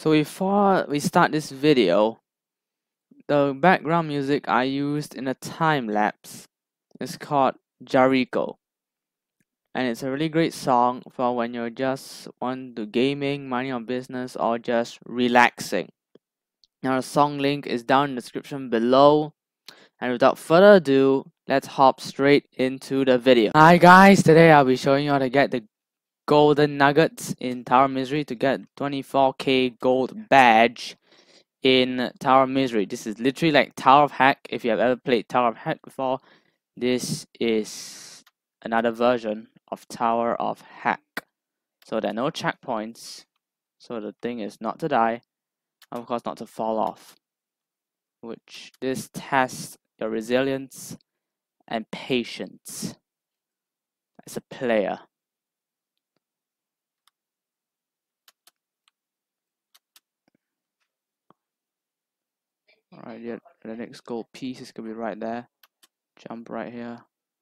So before we start this video, the background music I used in a time lapse is called Jericho, and it's a really great song for when you just want to gaming, minding your business, or just relaxing. Now the song link is down in the description below, and without further ado, let's hop straight into the video. Hi guys, today I'll be showing you how to get the golden nuggets in Tower of Misery to get 24k gold badge in Tower of Misery. This is literally like Tower of Hack. If you have ever played Tower of Hack before, this is another version of Tower of Hack. So there are no checkpoints, so the thing is not to die, and of course not to fall off, which this tests your resilience and patience as a player. Alright, yeah, the next gold piece is gonna be right there. Jump right here.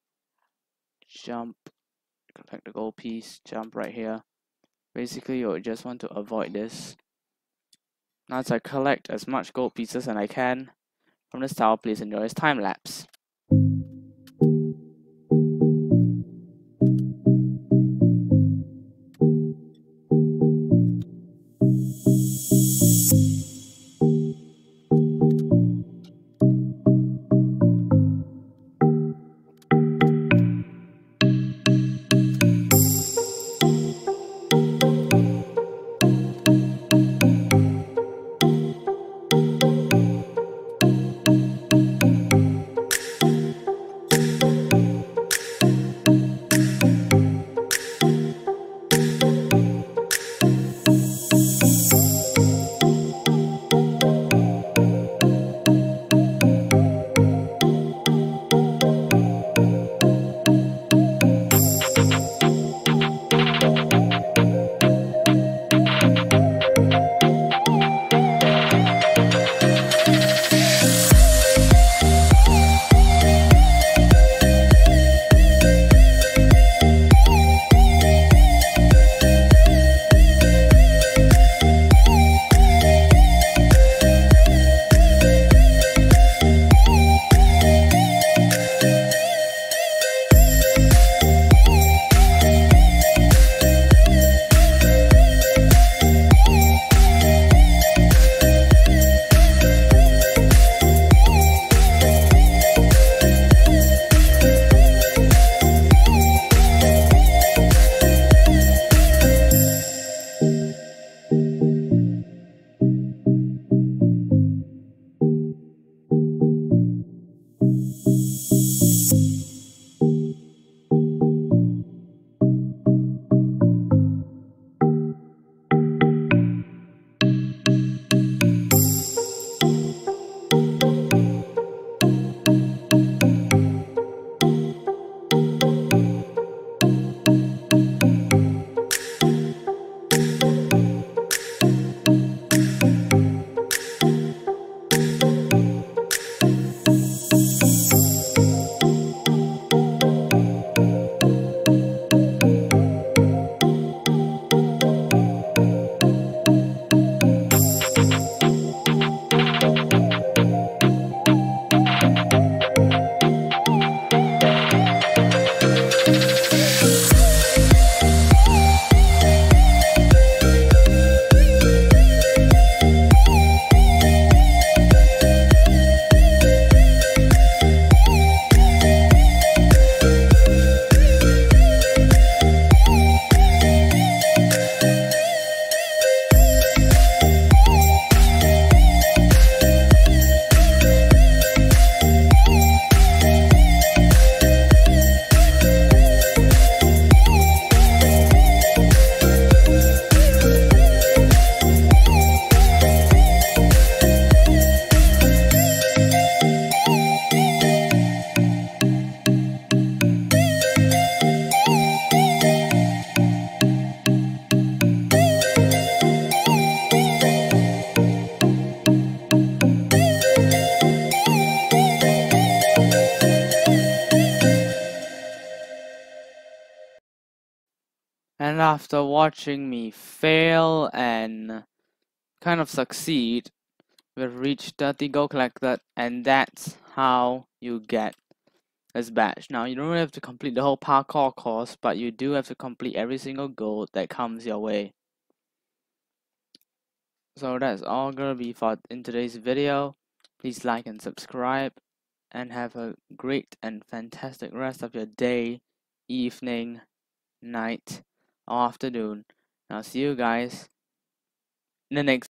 Jump. Collect the gold piece. Jump right here. Basically, you just want to avoid this. Now as I collect as much gold pieces as I can from this tower, please enjoy this time lapse. And after watching me fail and kind of succeed, we've reached 30 gold collected, and that's how you get this badge. Now, you don't have to complete the whole parkour course, but you do have to complete every single goal that comes your way. So that's all gonna be for in today's video. Please like and subscribe, and have a great and fantastic rest of your day, evening, night, or afternoon. And I'll see you guys in the next